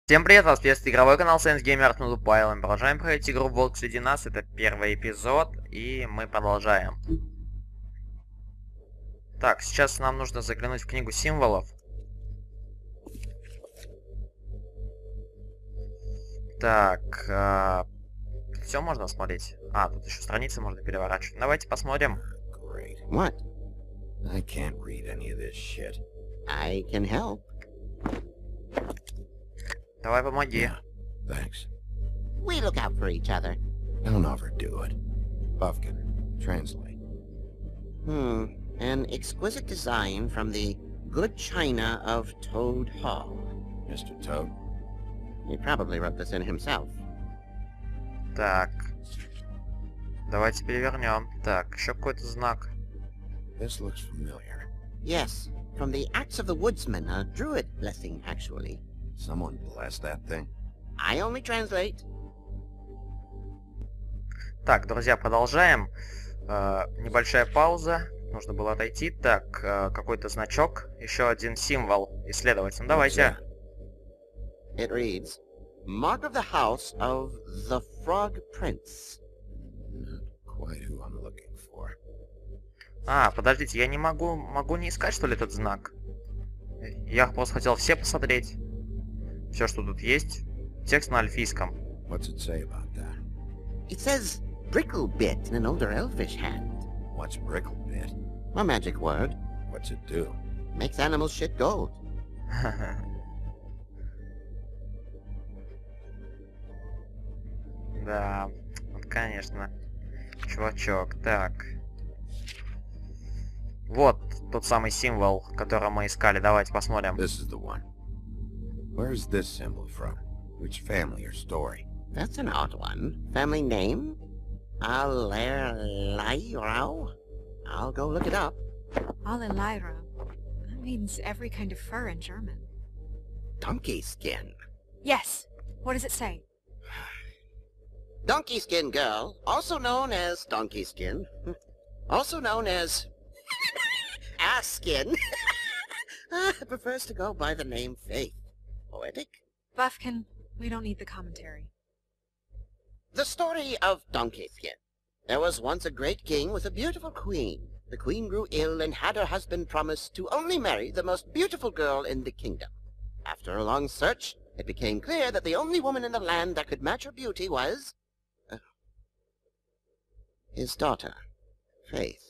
Всем привет, вас приветствует игровой канал Science Gamer от Nudupile. Мы продолжаем проходить игру Волк среди нас. Это первый эпизод, и мы продолжаем. Так, сейчас нам нужно заглянуть в книгу символов. Так, все можно смотреть? А, тут еще страницы можно переворачивать. Давайте посмотрим. What? I can't read any of this shit. I can help. Давай помоги. Yeah, thanks. We look out for each other. Don't overdo it. Buffkin, translate. An exquisite design from the good china of Toad Hall. Mr. Toad? He probably wrote this in himself. Так. Давайте перевернем. Так, еще какой-то знак. This looks familiar. Yes, from the Axe of the Woodsman, a druid blessing, actually. Someone blessed that thing? I only translate. Так, друзья, продолжаем. Небольшая пауза. Нужно было отойти. Так, какой-то значок. Еще один символ. Исследовать. Ну, давайте. It reads, Mark of the House of the Frog Prince. Not quite who I'm looking for. А, подождите, я не могу... Могу не искать, что ли, этот знак? Я просто хотел все посмотреть. Все, что тут есть. Текст на альфийском. What's it say about that? It says Bricklebit in an older elfish hand. What's Bricklebit? A magic word. What's it do? Makes animals shit gold. Да, вот, конечно. Чувачок, так. Вот тот самый символ, который мы искали. Давайте посмотрим. This is the one. Where's this symbol from? Which family or story? That's an odd one. Family name? Allerleirauh? I'll go look it up. Allerleirauh. That means every kind of fur in German. Donkey skin. Yes. What does it say? Donkey skin girl, also known as donkey skin, also known as ass skin, prefers to go by the name Faith. Poetic? Buffkin, we don't need the commentary. The story of Donkey Skin. There was once a great king with a beautiful queen. The queen grew ill and had her husband promise to only marry the most beautiful girl in the kingdom. After a long search, it became clear that the only woman in the land that could match her beauty was... his daughter, Faith.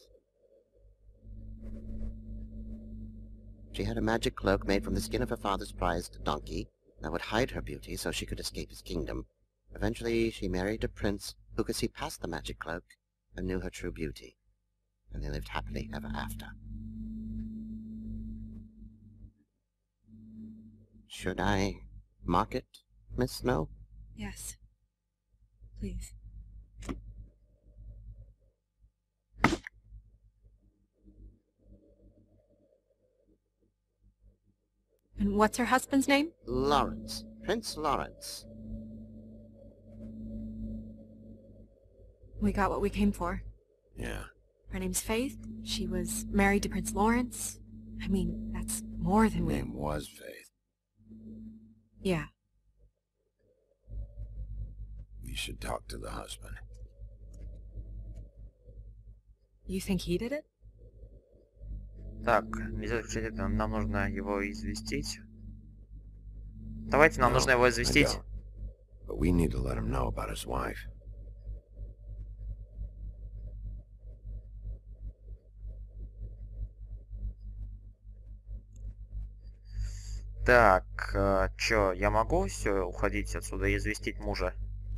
She had a magic cloak made from the skin of her father's prized donkey that would hide her beauty so she could escape his kingdom. Eventually, she married a prince who could see past the magic cloak and knew her true beauty. And they lived happily ever after. Should I mark it, Miss Snow? Yes. Please. And what's her husband's name? Lawrence. Prince Lawrence. We got what we came for. Yeah. Her name's Faith. She was married to Prince Lawrence. I mean, that's more than we... Name was Faith. Yeah. We should talk to the husband. You think he did it? Так, нельзя включать это. Нам нужно его известить. Давайте, нам нужно его I известить. don't. But we need to let him know about his wife. Так, чё, я могу все уходить отсюда и известить мужа?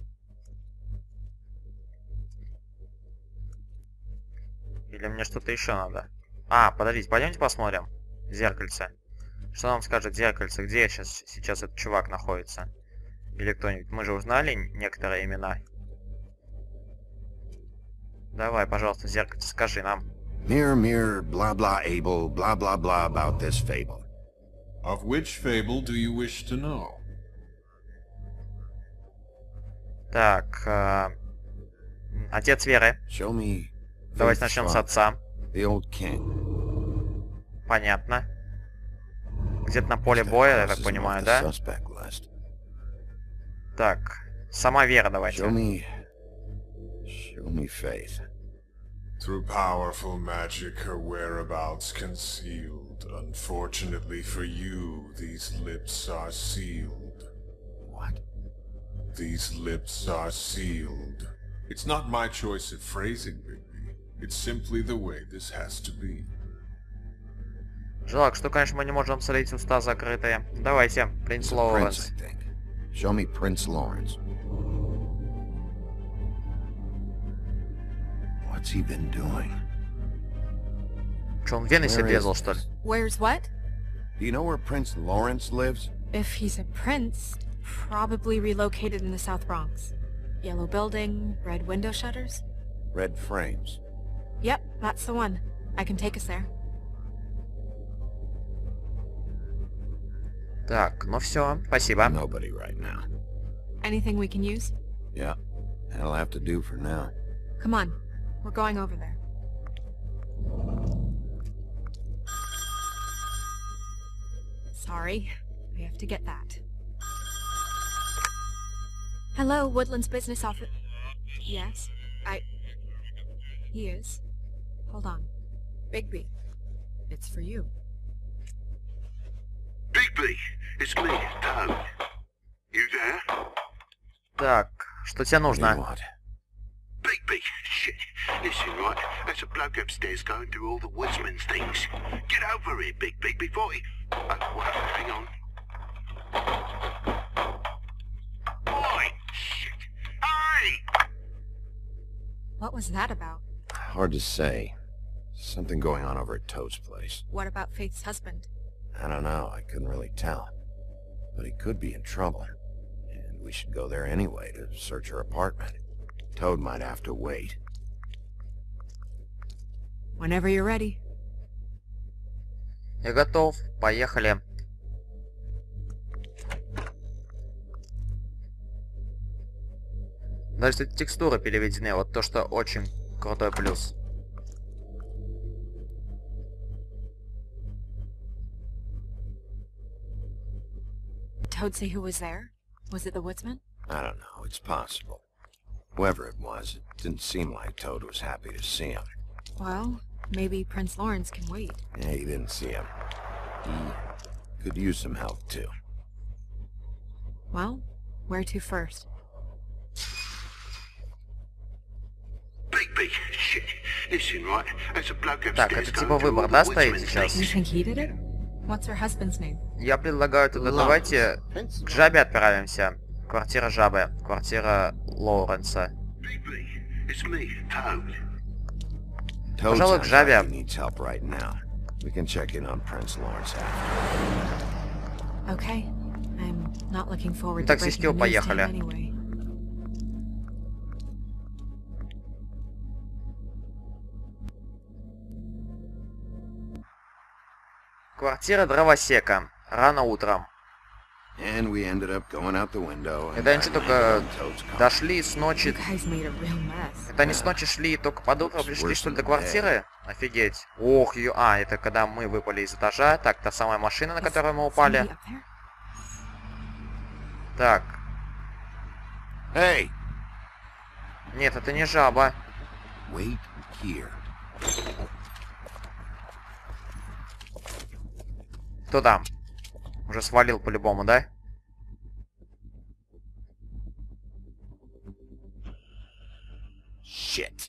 Или мне что-то еще надо? А, подождите, пойдемте посмотрим. Зеркальце. Что нам скажет зеркальце? Где сейчас этот чувак находится? Или кто-нибудь? Мы же узнали некоторые имена. Давай, пожалуйста, зеркальце, скажи нам. Mirror, mirror, blah blah able, blah blah blah about this fable. Of which fable do you wish to know? Так, отец Веры. Show me. Давайте Faith's начнем с father, отца. The old king. Понятно. Где-то на поле боя, я так понимаю, да? Так, сама Вера Show давайте. me faith. Through powerful magic, her whereabouts concealed. Unfortunately for you, these lips are sealed. What? These lips are sealed. It's not my choice of phrasing, Bigby. It's simply the way this has to be. Жалко, что, конечно, мы не можем солить уста закрытые. Давайте, принц He's a prince, Лоуренс. I think. Show me Prince Lawrence. What's he been doing? Че, он в вены себе Where is резал, что ли? this? Where's what? Do you know where Prince Lawrence lives? If he's a prince, probably relocated in the South Bronx. Yellow building, red window shutters. Red frames. Yep, that's the one. I can take us there. Так, ну все, спасибо. Nobody right now. Anything we can use? Yeah, that'll have to do for now. Come on, we're going over there. Sorry, I have to get that. Hello, Woodland's business office. Yes, He is. Hold on. Bigby, it's for you. Bigby, it's me, Toad. You there? Так, что тебе What do you нужно? want? Bigby, shit. Listen, right, there's a bloke upstairs going through all the woodsman's things. Get over here, Bigby, before he... Oh, well, hang on. Oi, shit. Hey! What was that about? Hard to say. Something going on over at Toad's place. What about Faith's husband? I don't know, I couldn't really tell. But he could be in trouble. And we should go there anyway to search her apartment. Toad might have to wait. Whenever you're ready. Я готов, поехали. Даже эти текстуры переведены, вот то, что очень крутой плюс. Toad say who was there? Was it the woodsman? I don't know, it's possible. Whoever it was, it didn't seem like Toad was happy to see him. Well, maybe Prince Lawrence can wait. Yeah, he didn't see him. He could use some help, too. Well, where to first? Bigby, shit. Listen, right, there's a bloke Так, upstairs это типа going through выбор, all да, the стоит woodsman's сейчас? You things. think he did it? What's her husband's name? Я предлагаю тогда Lawrence. давайте Prince к Жабе отправимся. Квартира Жабы, квартира Лоуренса. Bigby, it's me, Toad. Toad Пожалуй, к sounds Жабе. like he needs help right now. We can check in on Prince Lawrence after. Okay. I'm not looking forward to Так, breaking Сискил, the news to him поехали. anyway. Квартира дровосека. Рано утром. And we ended up going out the window. Это они что, только дошли с You ночи... guys made a real mess. Это они с ночи шли и только под утро пришли, что ли, до квартиры? Офигеть. Ох, ее... А, это когда мы выпали из этажа. Так, та самая машина, на Is которую мы somebody упали. up there? Так. Hey! Нет, это не жаба. Wait here. Кто там? Уже свалил по-любому, да? Shit.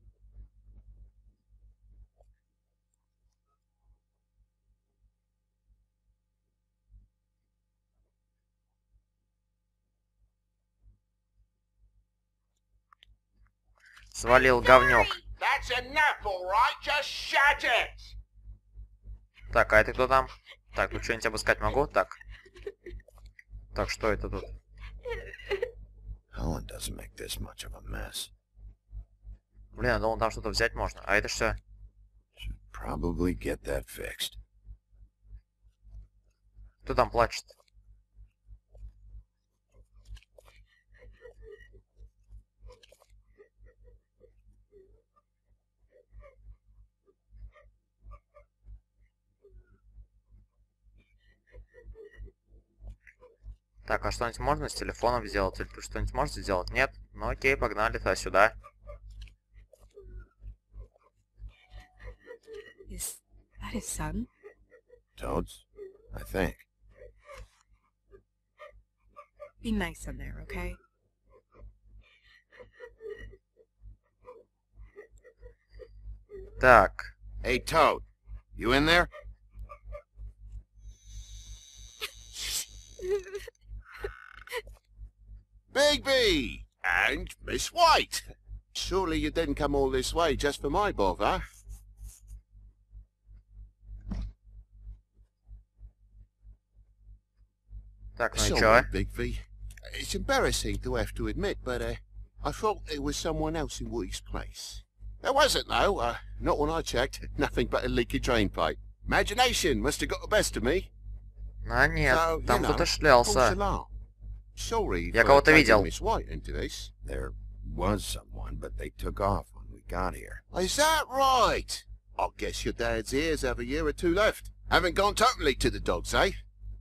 Свалил говнюк. That's enough, all right? Just shut it! Так, а это кто там? Так, тут что-нибудь обыскать могу? Так. Так, что это тут? Helen doesn't make this much of a mess. Блин, я думал, там что-то взять можно. А это что? Should probably get that fixed. Кто там плачет? Так, а что-нибудь можно с телефоном сделать? Или ты что-нибудь можете сделать? Нет? Ну окей, погнали тогда сюда. Is that his son? Toads? I think. Be nice in there, okay? Так. Hey, Toad. You in there? Bigby! And Miss White! Surely you didn't come all this way just for my bother? Так, ну и Sorry, чё? Bigby. It's embarrassing to have to admit, but I thought there was someone else in Woody's place. There wasn't, though. Not when I checked. Nothing but a leaky drain pipe. Imagination must have got the best of me. А нет, So, you там know, кто-то false шлялся. alarm. Sorry Я for кого-то tagging видел. Miss White into this. There was someone, but they took off when we got here. Is that right? I guess your dad's ears have a year or two left. Haven't gone totally to the dogs, eh?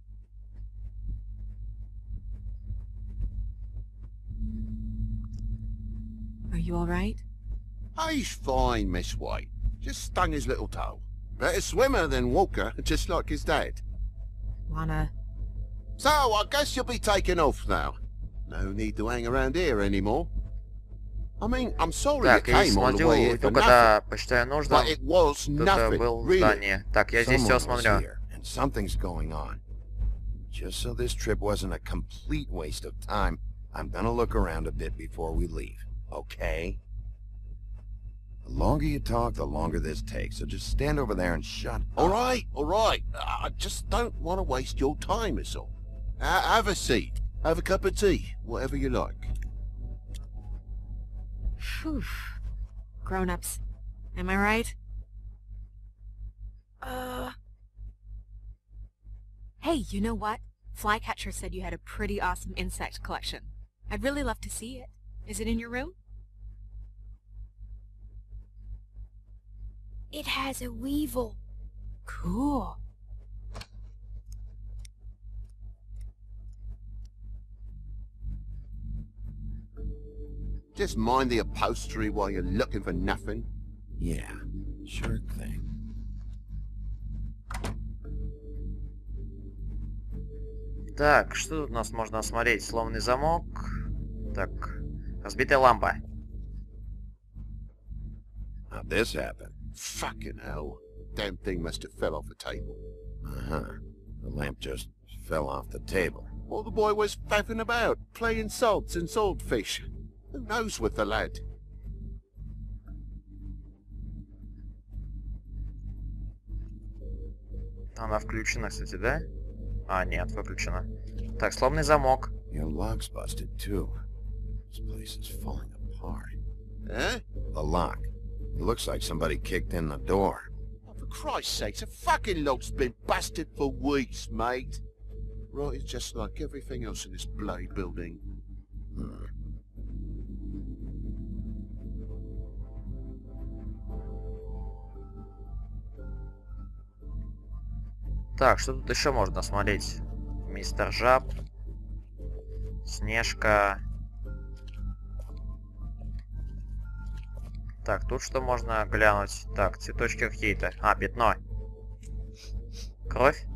Are you alright? He's fine, Miss White. Just stung his little toe. Better swimmer than walker, just like his dad. Wanna... So, I guess you'll be taking off now. No need to hang around here anymore. I mean, I'm sorry you Так, я came all the смотрю, way here for только nothing. когда посчитаю нужным, But it was кто-то nothing, был в really. здании. Так, я здесь все Someone was смотрю. here, and something's going on. Just so this trip wasn't a complete waste of time, I'm gonna look around a bit before we leave, okay? The longer you talk, the longer this takes, so just stand over there and shut All up. right, all right. I just don't want to waste your time, is all. Have a seat. Have a cup of tea. Whatever you like. Phew. Grown-ups. Am I right? Hey, you know what? Flycatcher said you had a pretty awesome insect collection. I'd really love to see it. Is it in your room? It has a weevil. Cool. Just mind the upholstery while you're looking for nothing. Yeah, sure thing. Так, что тут у нас можно осмотреть? Сломанный замок. Так, разбитая лампа. How'd this happen? Fucking hell. Damn thing must have fell off the table. Uh-huh. The lamp just fell off the table. While the boy was faffing about, playing salts and swordfish. Who knows with the lad? Она включена, кстати, да? А, нет, выключена. Так, сломанный замок. Your lock's busted, too. This place is falling apart. Eh? The lock. It looks like somebody kicked in the door. Oh, for Christ's sake, the fucking lock's been busted for weeks, mate. Right, it's just like everything else in this bloody building. Hmm. Так, что тут еще можно смотреть? Мистер Жаб. Снежка. Так, тут что можно глянуть? Так, цветочки какие-то. А, пятно. Кровь?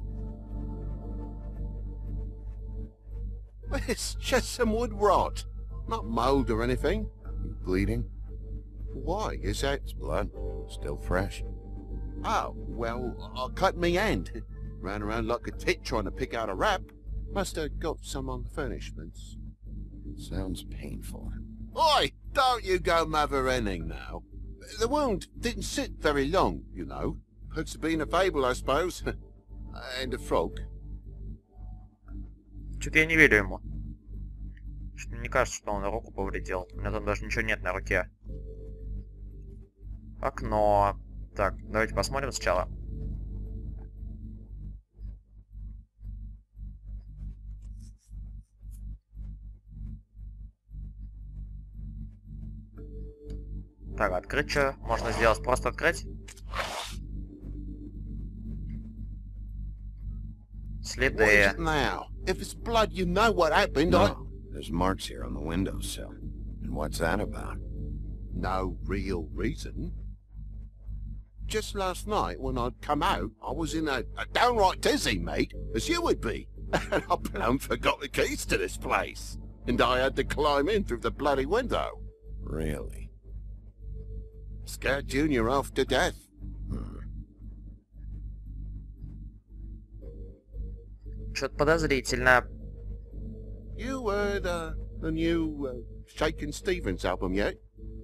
It's just some wood rot. Not mold or anything. You bleeding? Why? Is that... It's blood. Still fresh. Oh, well, I cut me hand. Ran around like a tit trying to pick out a wrap. Must have got some on the furnishments. Sounds painful. Oi! Don't you go mother-henning now. The wound didn't sit very long, you know. Perks have been a fable, I suppose. And a frog. Что-то я не верю ему. Что-то мне кажется, что он руку повредил. У меня там даже ничего нет на руке. Окно. Так, давайте посмотрим сначала. Так, открыть что можно сделать? Просто открыть? What is Следы. it now? if it's blood, you know what happened. No, there's marks here on the windowsill. And what's that about? No real reason. Just last night, when I'd come out, I was in a downright dizzy, mate, as you would be. And I plumb forgot the keys to this place. And I had to climb in through the bloody window. Really? Scared Junior off to death. Что-то подозрительно. You heard the new Shakin' Stevens album yet?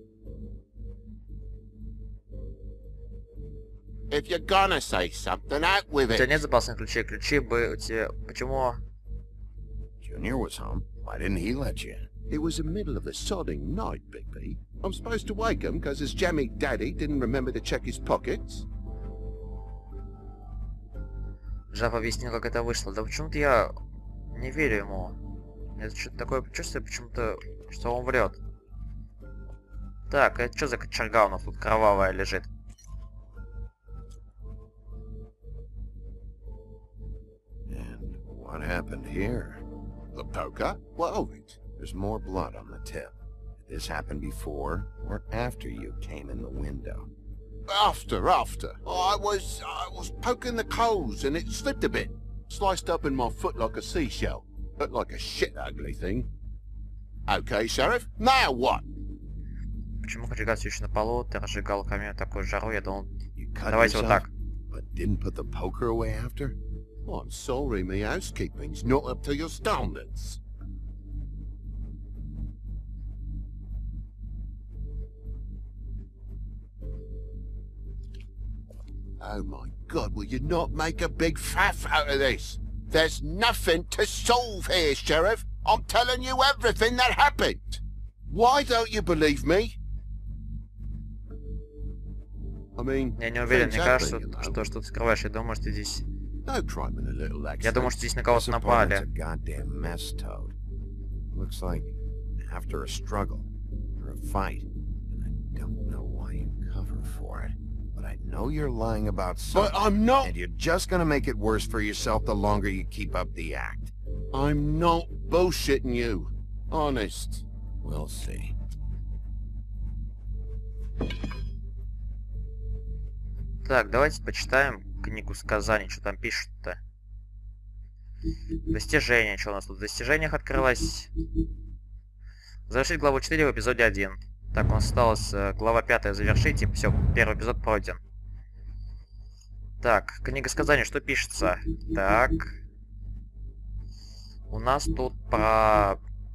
If you're gonna say something, out with У тебя it. нет запасных ключей? Ключи бы у тебя... Почему? Junior was home. Why didn't he let you in? It was the middle of the sodding night, Bigby. I'm supposed to wake him because his jammy daddy didn't remember to check his pockets. Джав объяснил, как это вышло. Да почему-то я не верю ему. У меня что-то такое чувство, почему-то, что он врет. Так, это что за кочерга у нас тут кровавая лежит? And what happened here? The poker? What of it? There's more blood on the tip. Did this happen before or after you came in the window? After. I was poking the coals and it slipped a bit. Sliced up in my foot like a seashell. Looked like a shit ugly thing. Okay, Sheriff, now what? Почему кочерга все еще на полу? Ты разжигал камин в такую жару, я думал... You cut Давайте вот yourself, так. but didn't put the poker away after? I'm sorry, me housekeeping's not up to your standards. Oh my God, will you not make a big faff out of this? There's nothing to solve here, Sheriff. I'm telling you everything that happened. Why don't you believe me? I mean, Я не уверен, things мне happen, кажется, you know. что ты скрываешь. Я думаю, что здесь... No crime in a little accident. Я думаю, что здесь на кого-то This apartment's напали. a goddamn mess, Toad. Looks like after a struggle or a fight. And I don't know why you cover for it. But I know you're lying about something. But I'm not. And you're just gonna make it worse for yourself the longer you keep up the act. I'm not bullshitting you. Honest. We'll see. Так, давайте почитаем книгу сказаний, что там пишут-то. Достижения, что у нас тут в достижениях открылось? Завершить главу 4 в эпизоде 1. Так, у нас осталось глава 5 завершить, и все, первый эпизод пройден. Так, книга сказаний, что пишется? Так. У нас тут про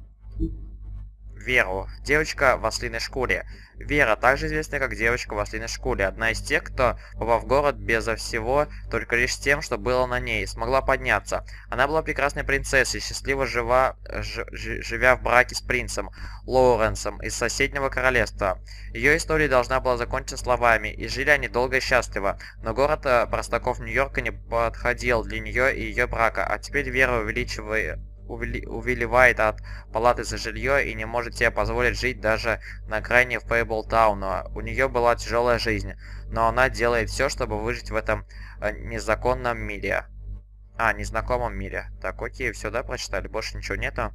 Веру. Девочка в ослиной шкуре. Вера, также известная как девочка в ослиной шкуре, одна из тех, кто, попав в город безо всего, только лишь тем, что было на ней, смогла подняться. Она была прекрасной принцессой, счастливо живя в браке с принцем Лоуренсом из соседнего королевства. Ее история должна была закончиться словами, и жили они долго и счастливо, но город простаков Нью-Йорка не подходил для нее и ее брака, а теперь Вера увиливает от палаты за жилье и не может себе позволить жить даже на окраине Фейблтауна. У нее была тяжелая жизнь, но она делает все, чтобы выжить в этом незаконном мире. Незнакомом мире. Так, окей, все, да, прочитали? Больше ничего нету.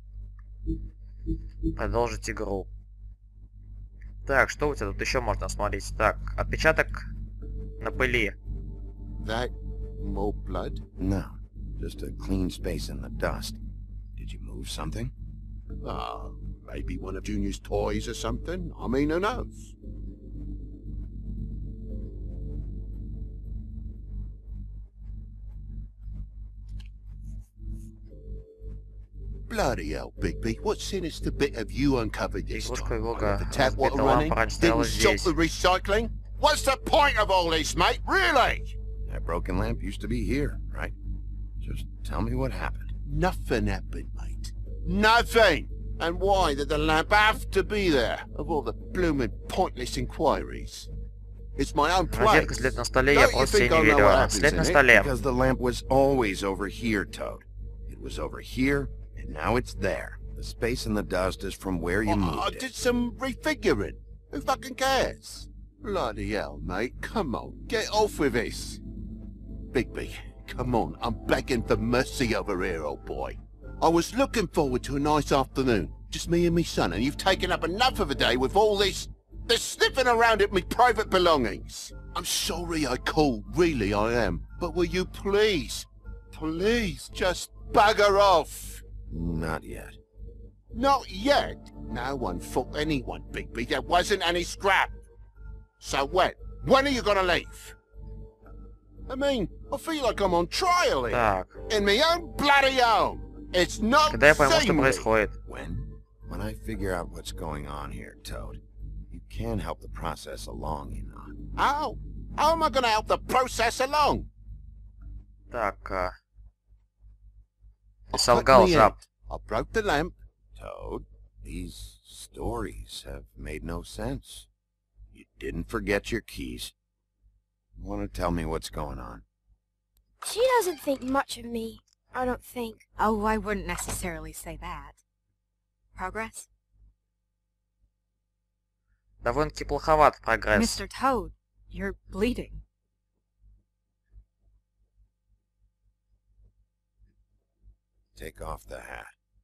Продолжить игру. Так, что у тебя тут еще можно смотреть? Так, отпечаток на пыли. That more blood? No, just a clean space in the dust. Did you move something? Maybe one of Junior's toys or something. I mean, who knows? Bloody hell, Bigby. What sinister bit have you uncovered this Игрушка time? Вилга. The tap water Разбита running? лампа раньше стояла Didn't stop здесь. the recycling? What's the point of all this, mate? Really? That broken lamp used to be here, right? Just tell me what happened. Nothing happened, mate. Nothing! And why did the lamp have to be there, of all the blooming pointless inquiries? It's my own Розетка place. след на столе, я Don't you просто think себе не I know верю. what happens След на in it? столе. Because the lamp was always over here, Toad. It was over here, and now it's there. The space in the dust is from where you I moved did it. some refiguring. Who fucking cares? Bloody hell, mate. Come on, get off with this. Bigby, come on. I'm begging for mercy over here, old boy. I was looking forward to a nice afternoon. Just me and me son, and you've taken up enough of a day with all this sniffing around at me private belongings. I'm sorry I called, really I am. But will you please, just bugger off? Not yet. Not yet? No one fought anyone, Bigby. There wasn't any scrap. So when are you gonna leave? I mean, I feel like I'm on trial here. Так, In my own bloody home. It's not когда я пойму, что seemly. происходит. When I figure out what's going on here, Toad, you can help the process along, you know. How? How am I gonna help the process along? Так, I cut солгал me жаб. out. I broke the lamp. Toad, these stories have made no sense. You didn't forget your keys. You want to tell me what's going on? She doesn't think much of me, I don't think. Oh, I wouldn't necessarily say that. Progress? Довольно-таки плоховат прогресс. Mr. Toad, you're bleeding. Take off the hat.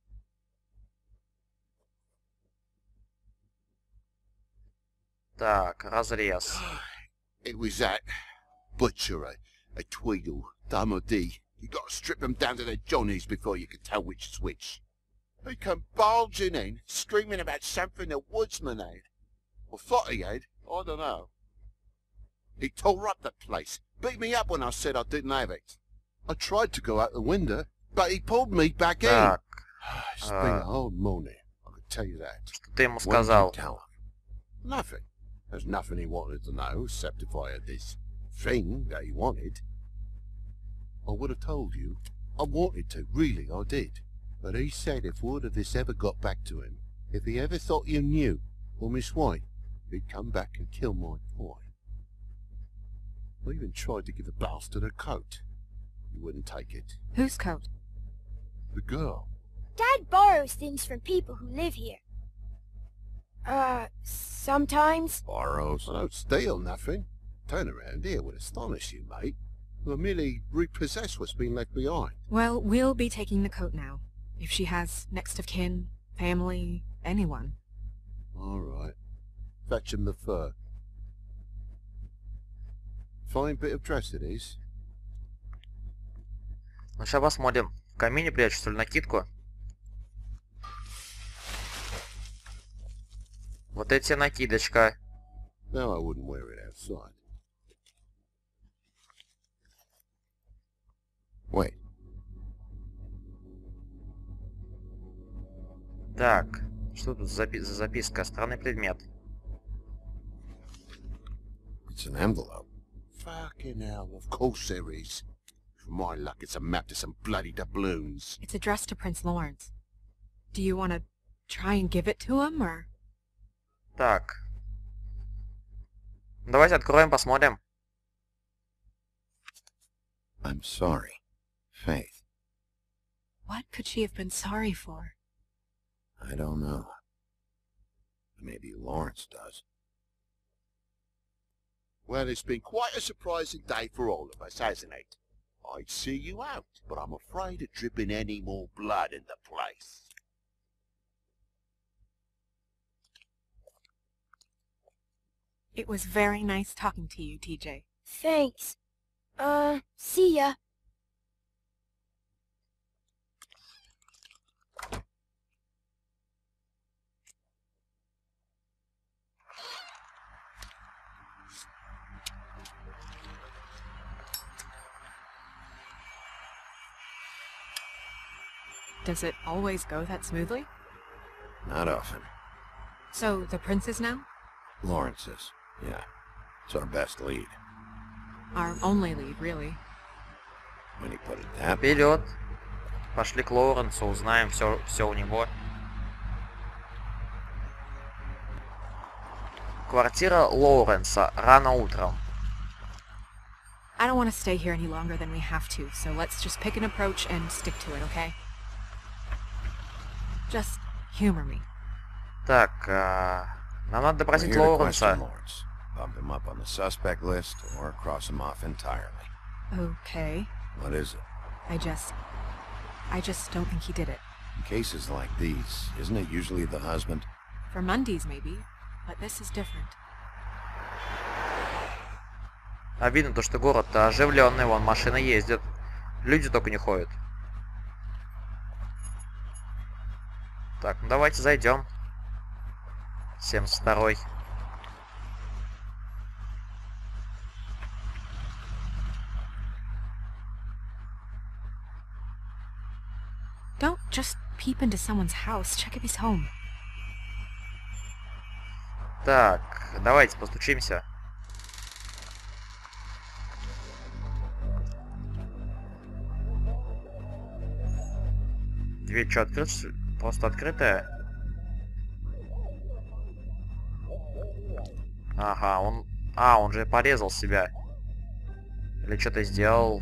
Так, разрез. It was that butcher, a Tweedle, Dum or D. You got to strip them down to their johnnies before you can tell which is which. He come bulging in, screaming about something the woodsman had. Or thought he had, I don't know. He tore up the place, beat me up when I said I didn't have it. I tried to go out the window, but he pulled me back in. Так, It's been a hard morning, I can tell you that. что ты ему What did you сказал? tell him? Nothing. There's nothing he wanted to know, except if I had this thing that he wanted. I would have told you. I wanted to, really, I did. But he said if word of this ever got back to him, if he ever thought you knew, or Miss White, he'd come back and kill my boy. I even tried to give the bastard a coat. He wouldn't take it. Whose coat? The girl. Dad borrows things from people who live here. Sometimes. Borrows? I don't steal nothing. Turn around here would astonish you, mate. I merely repossess what's been left behind. Well, we'll be taking the coat now. If she has next of kin, family, anyone. All right. Fetch him the fur. Fine bit of dress it is. Ну, сейчас посмотрим. В камине прячу, что ли, накидку? Вот эти накидочка. No, I wouldn't wear it outside. Wait, Так, что тут за записка? Странный предмет. it's an envelope. Fucking hell, of course there is. For my luck, it's a map to some bloody doubloons. It's addressed to Prince Lawrence. Do you want to try and give it to him, or...? Так. Давайте откроем, посмотрим. I'm sorry, Faith. What could she have been sorry for? I don't know. Maybe Lawrence does. Well, it's been quite a surprising day for all of us, hasn't it? I'd see you out, but I'm afraid of dripping any more blood in the place. It was very nice talking to you, TJ. Thanks. See ya. Does it always go that smoothly? Not often. So, the princes now? Lawrence is, yeah. It's our best lead. Our only lead, really. When you put it that way. Вперед. Пошли к Лоуренсу, узнаем все у него. Квартира Лоуренса. Рано утром. I don't want to stay here any longer than we have to, so let's just pick an approach and stick to it, okay? Just humor me. Так, нам надо We're допросить here to question Лоуренса. Lawrence. Bump him up on the suspect list or cross him off entirely. Okay. What is it? I just don't think he did it. In cases like these, isn't it usually the husband? For Mundy's, maybe. But this is different. А видно то, что город-то оживленный, вон машины ездят. Люди только не ходят. Так, ну давайте зайдем. 72-й. Don't just peep into someone's house. Check if he's home. Так, давайте постучимся. Дверь что, открыта? Просто открытая? Ага, он... А, он же порезал себя. Или что-то сделал.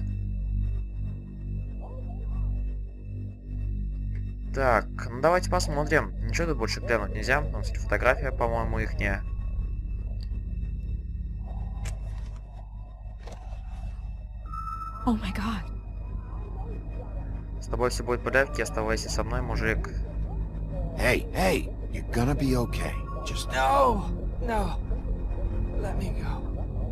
Так, ну давайте посмотрим. Ничего тут больше глянуть нельзя. Там, кстати, фотография, по-моему, ихняя. Oh my god. С тобой все будет в порядке, оставайся со мной, мужик. Hey, hey! You're gonna be okay. Just... No! No. Let me go.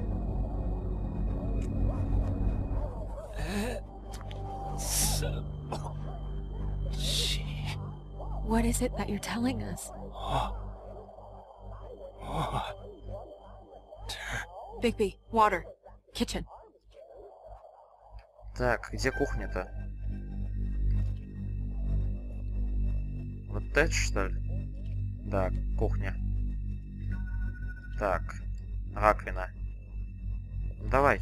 What is it that you're telling us? Bigby, water. Kitchen. Так, где кухня-то? Вот это, что ли? Да, кухня. Так, раковина. Давай.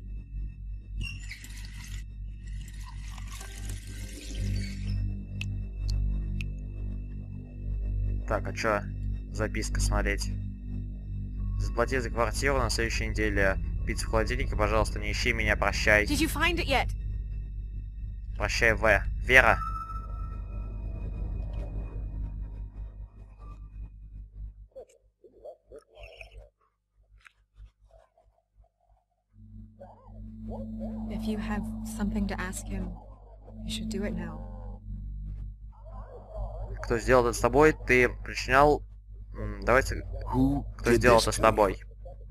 Так, а чё? Записка смотреть. Заплати за квартиру на следующей неделе. Пиццу в холодильнике, пожалуйста, не ищи меня, прощай. Did you find it yet? Прощай, В. Вера. If you have something to ask him, you should do it now. Кто сделал это с тобой? Ты причинял... Давайте... Who Кто did сделал this это с to you? тобой?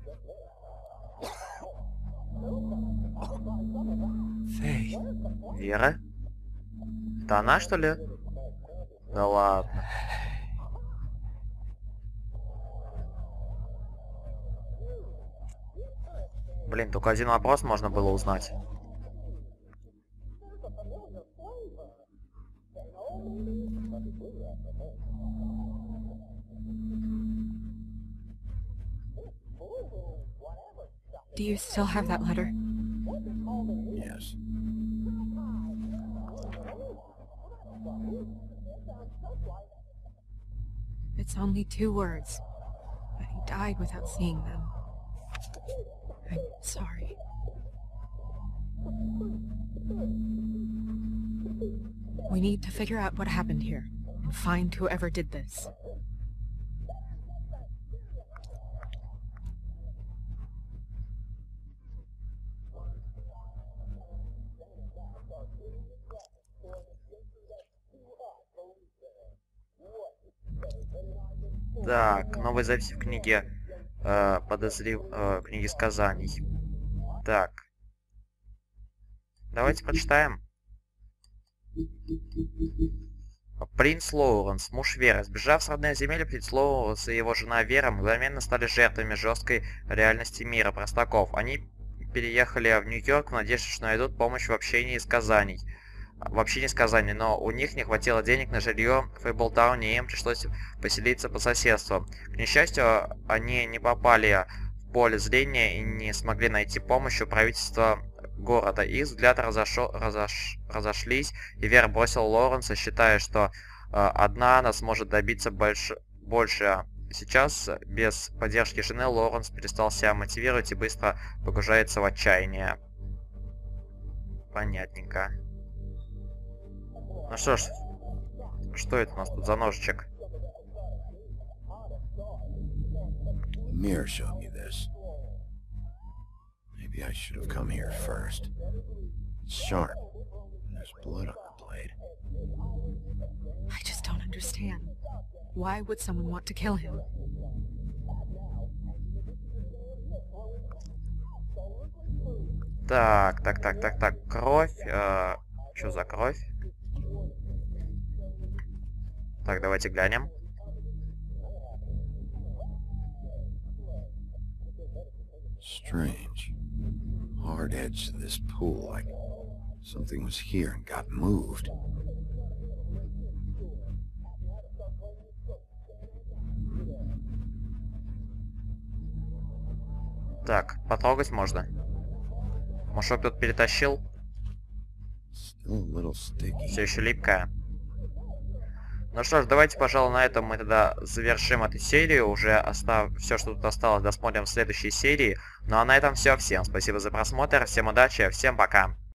Faith. Вера? Это она, что ли? Да ладно. Блин, только один вопрос можно было узнать. Do you still have that letter? Yes. It's only 2 words, but he died without seeing them. I'm sorry. We need to figure out what happened here, and find whoever did this. Так, новые записи в книге книге сказаний. Так. Давайте прочитаем. Принц Лоуренс, муж Веры. Сбежав с родной земли, принц Лоуренс и его жена Вера мгновенно стали жертвами жесткой реальности мира простаков. Они переехали в Нью-Йорк в надежде, что найдут помощь в общении сказаний. Но у них не хватило денег на жилье в Фейблтауне, и им пришлось поселиться по соседству. К несчастью, они не попали в поле зрения и не смогли найти помощь у правительства города. Их взгляды разошлись, и Вера бросила Лоуренса, считая, что одна она сможет добиться больше. Сейчас, без поддержки жены, Лоуренс перестал себя мотивировать и быстро погружается в отчаяние. Понятненько. Ну что ж, что это у нас тут за ножичек? Mir showed me this. Maybe I should have come here first. It's sharp. There's blood on the blade. I just don't understand. Why would someone want to kill him? Так. Кровь. Что за кровь? Так, давайте глянем. Strange. Hard edge to this pool, like something was here and got moved. Так, потрогать можно. Может, кто-то перетащил? Still a little sticky. Все еще липкая. Ну что ж, давайте, пожалуй, на этом мы тогда завершим эту серию. Уже все, что тут осталось, досмотрим в следующей серии. Ну а на этом все. Всем спасибо за просмотр, всем удачи, всем пока.